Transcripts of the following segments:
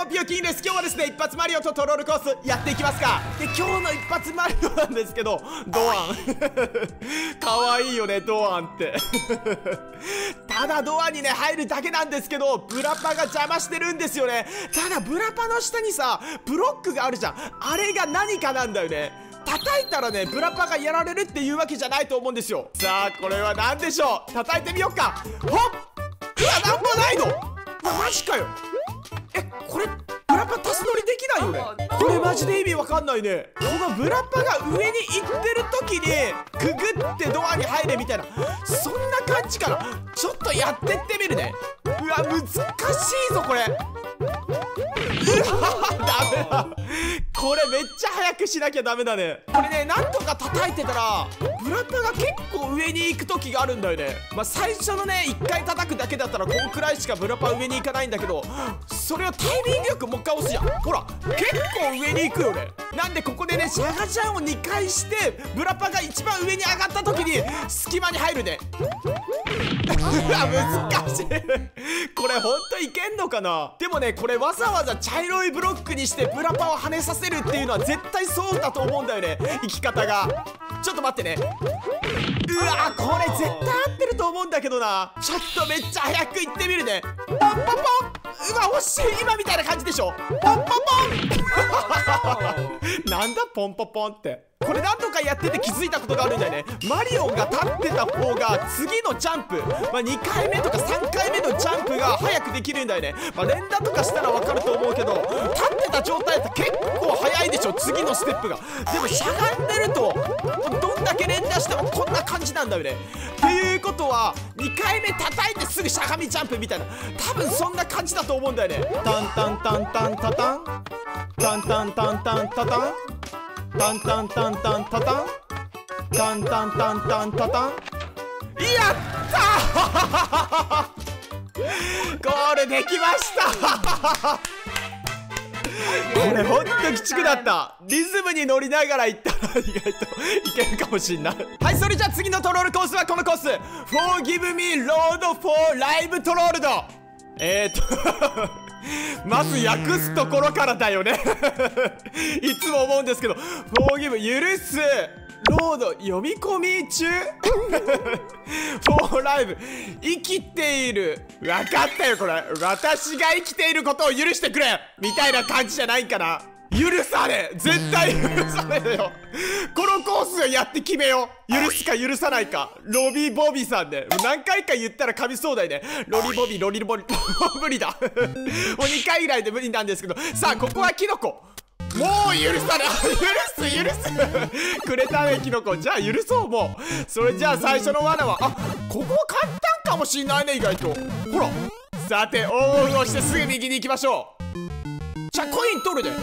ピオキンです。今日はですね、一発マリオとトロールコースやっていきますか。で、今日の一発マリオなんですけど、ドアンかわいいよね、ドアンってただドアにね入るだけなんですけど、ブラパが邪魔してるんですよね。ただブラパの下にさブロックがあるじゃん。あれが何かなんだよね。叩いたらねブラパがやられるっていうわけじゃないと思うんですよ。さあこれは何でしょう。叩いてみようか。ほっ、うわ、なんもないの。うわ、マジかよ。これブラパタス乗りできないよね。これマジで意味わかんないね。このブラパが上に行ってる時にくぐってドアに入れみたいな、そんな感じかな。ちょっとやってってみるね。うわ、難しいぞこれ。うわ、ダメだ。これめっちゃ早くしなきゃダメだね。これね、なんとか叩いてたらブラパが結構上に行く時があるんだよね。まあ最初のね1回叩くだけだったらこんくらいしかブラパ上に行かないんだけど、それをタイミングよくもう一回押すじゃん。ほら結構上に行くよね。なんでここでねシャガジャンを2回してブラパが一番上に上がった時に隙間に入るね。うわ、難しいこれほんといけんのかな。でもね、これわざわざ茶色いブロックにしてブラパを跳ねさせるっていうのは絶対そうだと思うんだよね、生き方が。ちょっと待ってね。うわ、これ絶対合ってると思うんだけどな。ちょっとめっちゃ早くいってみるね。ポンポンポン。うわ、惜しい。今みたいな感じでしょ。ポンポンポンなんだポンポンポンって。これ何度かやってて気づいたことがあるんだよね。マリオが立ってた方が次のジャンプ、2回目とか3回目のジャンプが早くできるんだよね。連打とかしたら分かると思うけど、立ってた状態だと結構早いでしょ、次のステップが。でもしゃがんでるとどんだけ連打してもこんな感じなんだよね。っていうことは2回目叩いてすぐしゃがみジャンプみたいな、多分そんな感じだと思うんだよね。タンタンタンタンタタンタンタンタンタンタタンタンタンタンタンタタンタンタンタンタンタタン。やったーゴールできましたこれほんと鬼畜だった。リズムに乗りながら行ったら意外といけるかもしんない。はい、それじゃあ次のトロールコースはこのコース、 Forgive me Road for Live トロールド。まず訳すところからだよねいつも思うんですけど、Forgive 許すロード読み込み中For Live 生きている。分かったよ、これ私が生きていることを許してくれみたいな感じじゃないかな。許され、絶対許されるよこのコースをやって決めよう。許すか許さないか。ロビボビさんで何回か言ったら噛みそうだよね。ロリボビロリボビ無理だもう2回ぐらいで無理なんですけど。さあここはキノコ、もう許さない許すくれたねキノコ。じゃあ許そう。もうそれじゃあ最初の罠は、あ、ここ簡単かもしんないね意外と。ほら、さてオンオフをしてすぐ右に行きましょう。じゃあコイン取るで。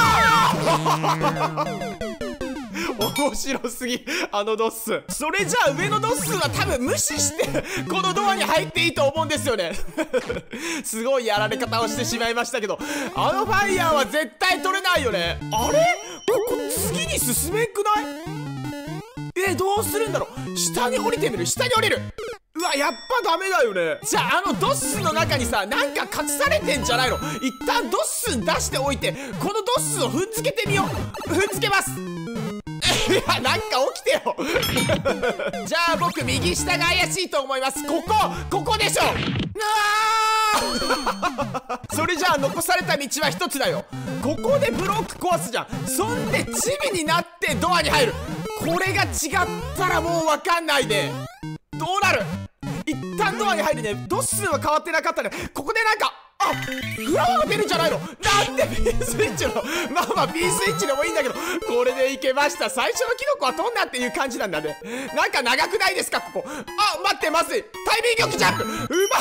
面白すぎあのドッス。それじゃあ上のドッスは多分無視してこのドアに入っていいと思うんですよねすごいやられ方をしてしまいましたけど、あのファイヤーは絶対取れないよね。あれ、ここ次に進めんくない？どうするんだろう。下に降りてみる。下に降りる。うわ、やっぱダメだよね。じゃあドッスの中にさなんか隠されてんじゃないの。一旦ドッス出しておいてこのドッスを踏んづけてみよう。踏んづけますいや、なんか起きてよじゃあ僕右下が怪しいと思います。ここでしょ。それじゃあ残された道は一つだよ。ここでブロック壊すじゃん。そんでチビになってドアに入る。これが違ったらもう分かんないね。どうなる。一旦ドアに入るね。ドッスンは変わってなかったね。ここでなんかフラワーが出るんじゃないの。なんで P スイッチのまあ P スイッチでもいいんだけど、これでいけました。最初のキノコは飛んだっていう感じなんだね。なんか長くないですかここ。待って、まずい。タイミングよくジャンプ。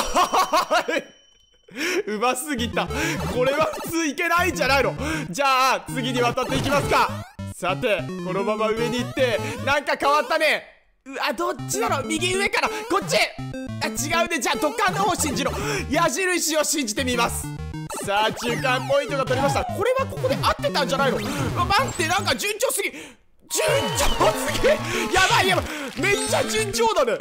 うますぎた。これは普通いけないんじゃないの。じゃあ次に渡っていきますか。さてこのまま上に行って、なんか変わったね。どっちだろう。右上からこっち。違うね。じゃあ土管の方信じろ。矢印を信じてみます。さあ中間ポイントが取れました。これはここで合ってたんじゃないの。待って、なんか順調すぎ。順調すぎ。やばいやばい、めっちゃ順調だね。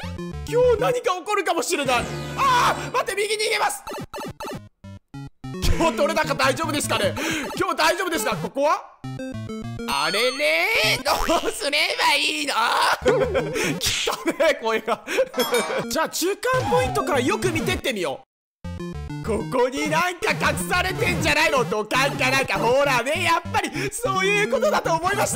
今日何か起こるかもしれない。待って、右に逃げます。 今日取れ高大丈夫ですかね。今日大丈夫ですか。ここはあれれー、どうすればいいのきたね声がじゃあ中間ポイントからよく見てってみよう。ここになんか隠されてんじゃないの。土管かなんか。ほらね、やっぱりそういうことだと思いました。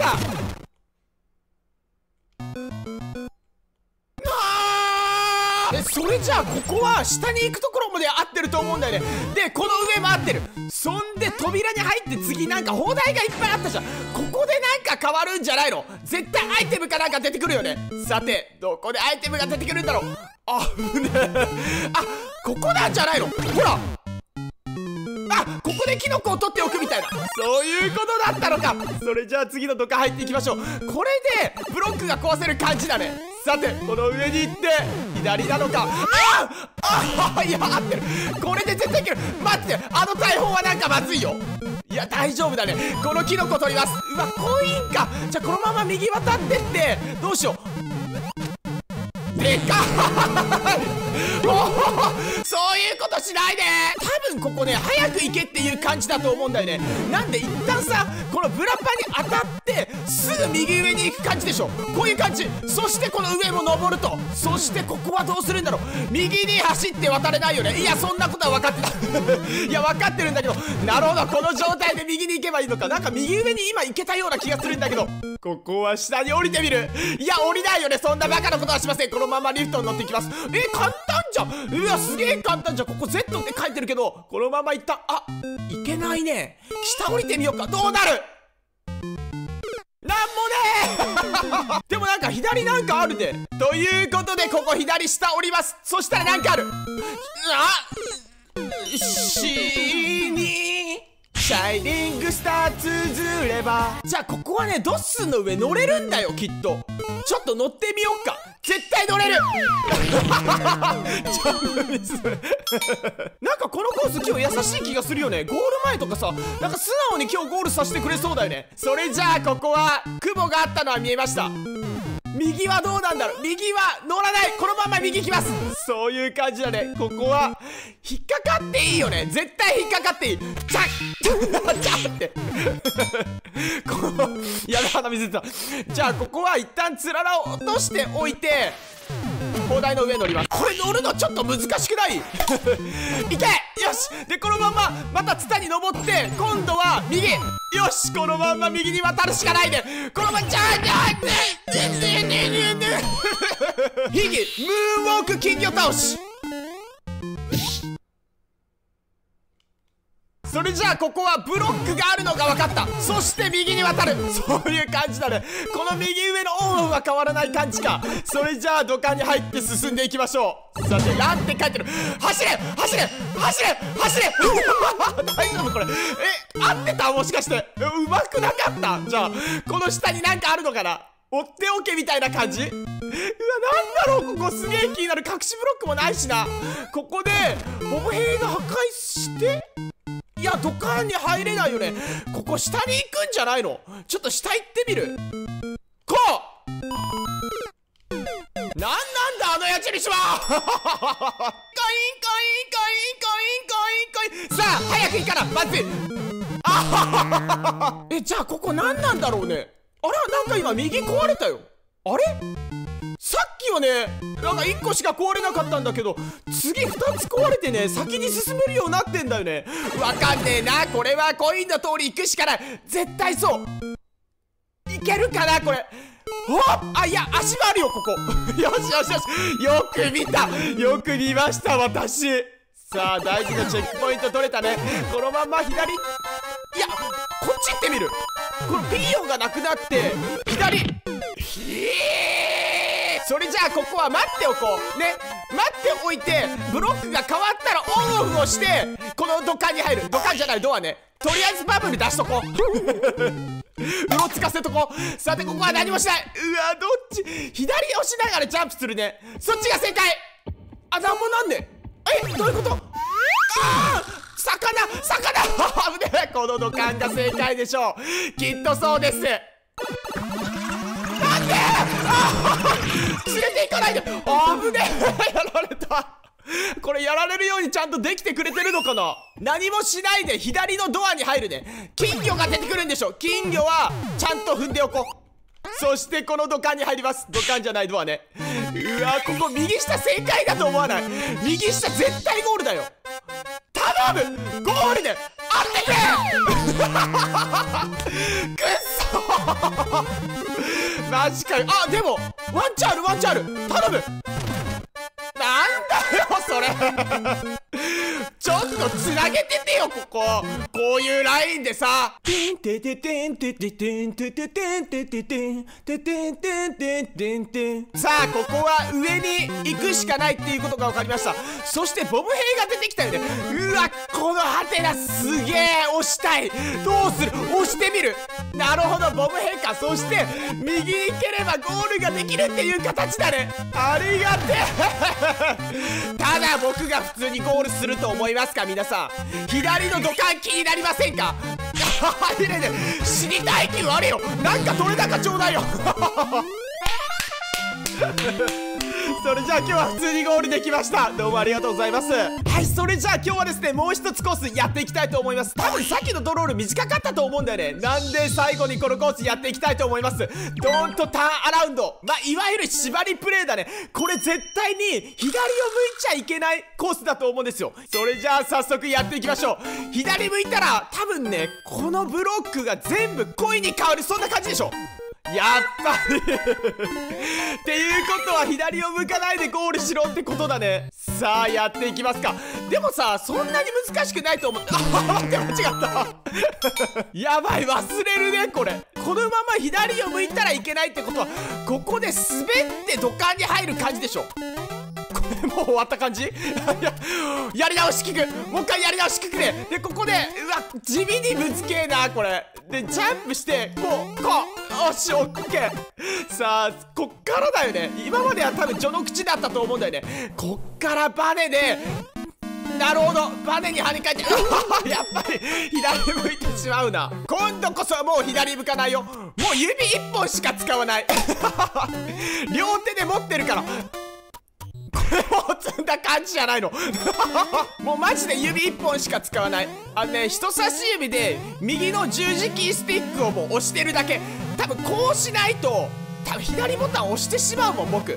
それじゃあここは下に行くところまで合ってると思うんだよね。でこの上も合ってる。そんで扉に入って次なんか砲台がいっぱいあったじゃん。ここでなんか変わるんじゃないの。絶対アイテムかなんか出てくるよね。さてどこでアイテムが出てくるんだろう。あぶねえ。あ、ここなんじゃないの。ほら、あ、ここでキノコを取っておくみたいな、そういうことだったのか。それじゃあ次の土管入っていきましょう。これでブロックが壊せる感じだね。さてこの上に行って左なのか。いや合ってる。これで絶対いける。待って、あの大砲はなんかまずいよ。いや大丈夫だね。このキノコ取ります。うわコインか。じゃあこのまま右渡ってってどうしよう。でかいそういうことしないで。多分ここね早く行けっていう感じだと思うんだよね。なんで一旦さこのブラパに当たってすぐ右上に行く感じでしょ。こういう感じ。そしてこの上も登ると。そしてここはどうするんだろう。右に走って渡れないよね。いやそんなことは分かってたいや分かってるんだけど。なるほど、この状態で右に行けばいいのか。なんか右上に今行けたような気がするんだけど、ここは下に降りてみる。いや降りないよね。そんなバカなことはしません。このままリフトに乗っていきます。簡単じゃん。うわすげえ簡単じゃん。ここ Z って書いてるけどこのまま行った。あ、いけないね。下降りてみようか。どうなる。なんもねでもなんか左なんかあるね。ということでここ左下降ります。そしたらなんかある。死にシャイニングスター続れば。じゃあここはねドッスンの上乗れるんだよきっと。ちょっと乗ってみようか。絶対乗れるなんかこのコース今日優しい気がするよね。ゴール前とかさなんか素直に今日ゴールさせてくれそうだよね。それじゃあここは雲があったのは見えました。右はどうなんだろう。右は乗らない。このまま右行きます。そういう感じだね。ここは引っかかっていいよね。絶対引っかかっていい。チャッチャッってやべ鼻水出た。じゃあここは一旦つららを落としておいて砲台の上乗ります。これ乗るのちょっと難しくないいけ。よし。でこのまままたツタに登って今度は右。よし、このまま右に渡るしかないで。このままヒギムーンウォーク金魚倒し。それじゃあここはブロックがあるのが分かった。そして右に渡る。そういう感じだね。この右上のオンオフは変わらない感じか。それじゃあ土管に入って進んでいきましょう。さてランって書いてる。走れ走れ走れ走れ大丈夫これ。合ってたもしかして。うまくなかった。じゃあこの下になんかあるのかな。追っておけみたいな感じ。うわなんだろう。ここすげえ気になる。隠しブロックもないしな。ここでボブ兵が破壊していや土管に入れないよね。ここ下に行くんじゃないの。ちょっと下行ってみる。こうなんだあの矢印はコインコインコインコインコインコインコイン。さあ早くいいからまずい。じゃあここ何なんだろうね。あらなんか今右壊れたよ。あれさっきはねなんか1個しか壊れなかったんだけど次2つ壊れてね先に進めるようになってんだよね。わかんねえな。これはコインの通り行くしかない。絶対そういけるかなこれ。あいや足もあるよここよしよしよし。よく見た。よく見ました私。さあ大事なチェックポイント取れたね。このまま左。いやこっち行ってみる。このピーヨンがなくなって左。それじゃあここは待っておこうね。待っておいてブロックが変わったらオンオフをしてこの土管に入る。土管じゃないドアね。とりあえずバブル出しとこううろつかせとこう。さてここは何もしない。うわどっち。左押しながらジャンプするね。そっちが正解。なんもなんねどういうこと。魚危ねえ。この土管が正解でしょう。きっとそうです。なんで連れて行かないで。危ねえやられた。 これやられるようにちゃんとできてくれてるのかな。何もしないで左のドアに入るね。金魚が出てくるんでしょ。金魚はちゃんと踏んでおこう。そしてこの土管に入ります。土管じゃないドアね。うわ、ここ右下正解だと思わない？右下絶対ゴールだよ。頼む、ゴールで当ててくっそマジかよ。あ、でもワンチャンある、ワンチャンある。頼む。なんだよそれちょっとつなげててよ、ここ。こういうラインでさ、テンテテテンテテテンテテテンテテテンテテンテンテンテンテン。さあ、ここは上に行くしかないっていうことが分かりました。そしてボム兵が出てきたよね。うわ、このハテナすげえ押したい。どうする？押してみる。なるほど、ボム兵か。そして右に行ければゴールができるっていう形だね。ありがてえただ僕が普通にゴールすると思いますか皆さん。左の土管気になりませんか？入れね、死にたい気あれよ。なんか取れ高ちょうだいよそれじゃあ今日は普通にゴールできました。どうもありがとうございます。はい、それじゃあ今日はですね、もう一つコースやっていきたいと思います。多分さっきのドロール短かったと思うんだよね。なんで最後にこのコースやっていきたいと思います。ドーンとターンアラウンド。まあ、いわゆる縛りプレイだね。これ絶対に左を向いちゃいけないコースだと思うんですよ。それじゃあ早速やっていきましょう。左向いたら多分ね、このブロックが全部恋に変わる、そんな感じでしょ。やっぱりっていうことは左を向かないでゴールしろってことだね。さあやっていきますか。でもさ、そんなに難しくないと思って、あ、待って、間違ったやばい、忘れるねこれ。このまま左を向いたらいけないってことは、ここで滑って土管に入る感じでしょ。これもう終わった感じやり直し聞く。もう一回やり直し聞くね。で、ここで、うわ、地味にぶつけえなこれ。で、ジャンプしてこうよし、オッケー。さあ、こっからだよね。今までは多分序の口だったと思うんだよね。こっからバネで、なるほど、バネに跳ね返ってやっぱり左向いてしまうな。今度こそはもう左向かないよ。もう指1本しか使わない両手で持ってるからこれもう積んだ感じじゃないのもうマジで指1本しか使わない。あのね、人差し指で右の十字キースティックをもう押してるだけ。多分こうしないと多分左ボタン押してしまうもん僕。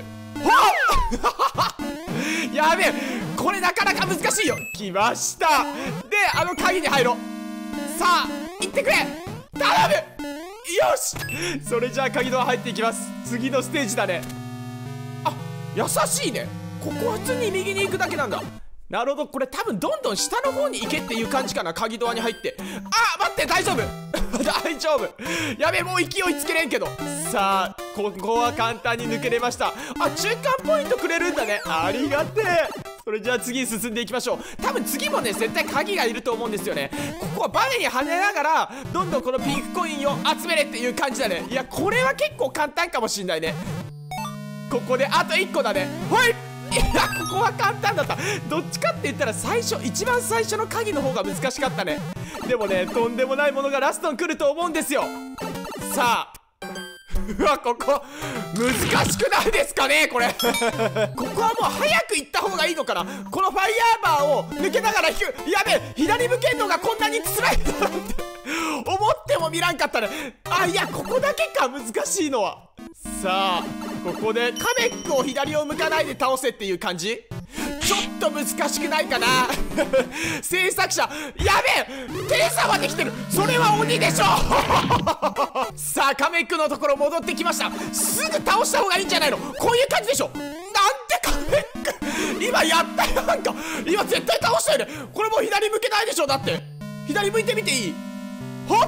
やべえ、これなかなか難しいよ。来ました。で、あの鍵に入ろう。さあ行ってくれ、頼む。よし、それじゃあ鍵ドア入っていきます。次のステージだね。あ、優しいね。ここは普通に右に行くだけなんだ。なるほど、これ多分どんどん下の方に行けっていう感じかな。鍵ドアに入って。あ、待って、大丈夫大丈夫。やべえ、もう勢いつけれんけど。さあ、ここは簡単に抜けれました。あ、中間ポイントくれるんだね。ありがてえ。それじゃあ次に進んでいきましょう。多分次もね、絶対鍵がいると思うんですよね。ここはバネに跳ねながらどんどんこのピンクコインを集めれっていう感じだね。いや、これは結構簡単かもしんないね。ここであと1個だね。はい、いや、ここは簡単だった。どっちかって言ったら一番最初の鍵の方が難しかったね。でもね、とんでもないものがラストに来ると思うんですよ。さあ、うわ、ここ難しくないですかねこれここはもう早く行った方がいいのかな。このファイヤーバーを抜けながら引く。やべえ、左向けんのがこんなに辛いんだなんて思っても見らんかったね。あ、いや、ここだけか難しいのは。さあ、ここでカメックを左を向かないで倒せっていう感じ。ちょっと難しくないかな制作者、やべえ、テレサまで来てる。それは鬼でしょさあ、カメックのところ戻ってきました。すぐ倒した方がいいんじゃないの。こういう感じでしょ。なんでカメック今やったよ。なんか今絶対倒したよね。これもう左向けないでしょ。だって左向いてみていい？はっ、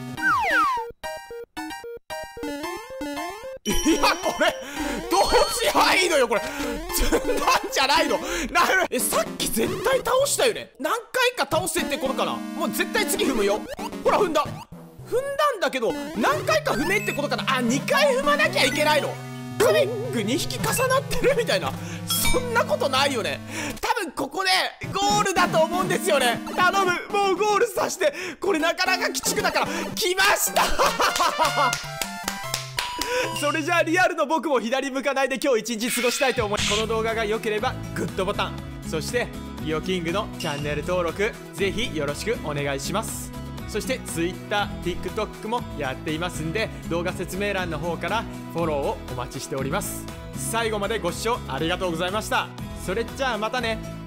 いや、これどうしやいいのよ。これ積んだんじゃないの。さっき絶対倒したよね。何回か倒せってことかな。もう絶対次踏むよ。ほら、踏んだんだけど何回か踏めってことかな。あ、2回踏まなきゃいけないの。カメック2匹重なってるみたいな、そんなことないよね。多分ここでゴールだと思うんですよね。頼む、もうゴールさせて。これなかなか鬼畜だから。来ましたそれじゃあリアルの僕も左向かないで今日一日過ごしたいと思います。この動画が良ければグッドボタン、 そしてイオキングのチャンネル登録ぜひよろしくお願いします。そして Twitter、TikTok もやっていますんで、動画説明欄の方からフォローをお待ちしております。最後までご視聴ありがとうございました。それじゃあまたね。